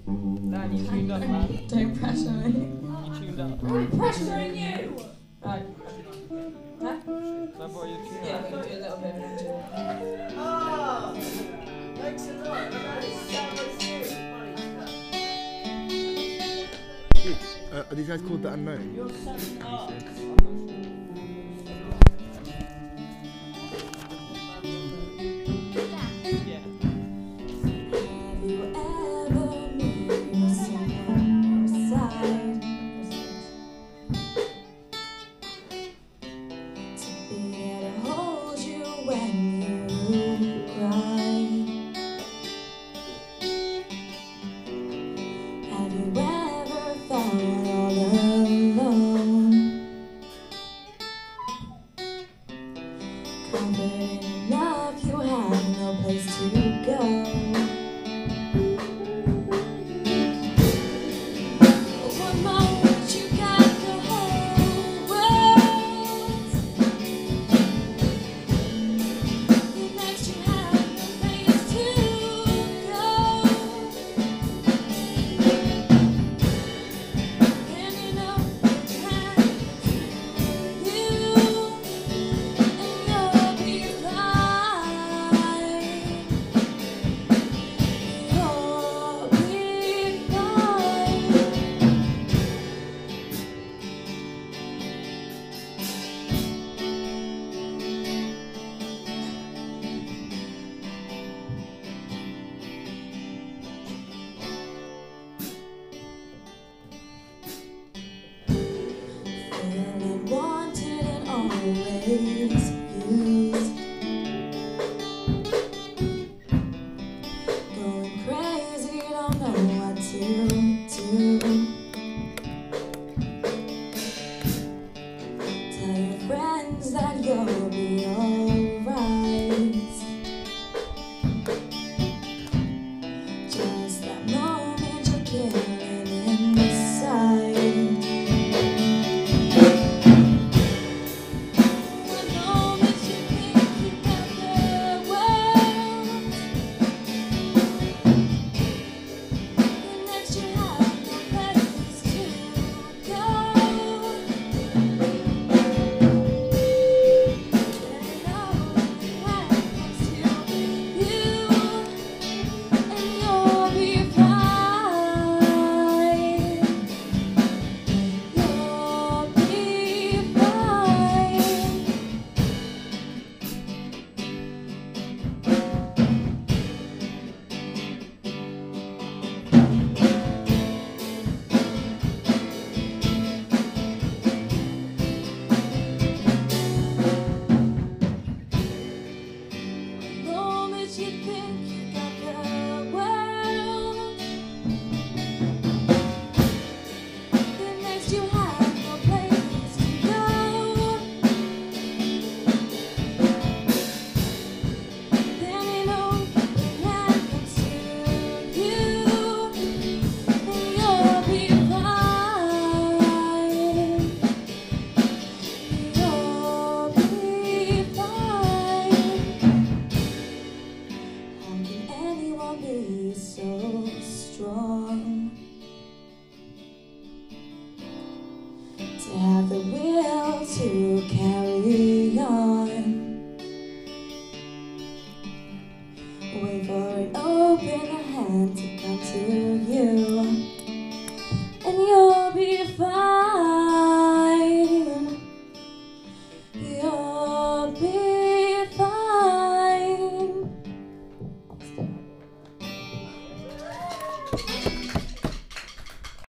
Dan, you tuned up, man. Don't pressure me. You tuned up. I'm pressuring you! Right. Huh? No, bro, you tuned Yeah, up. we'll do a little bit of an intro. Oh, thanks a lot. That is so much Are these guys called The Unknown? You're such an art. Yeah. Have you ever known someone outside to be there to hold you when you cry? Have you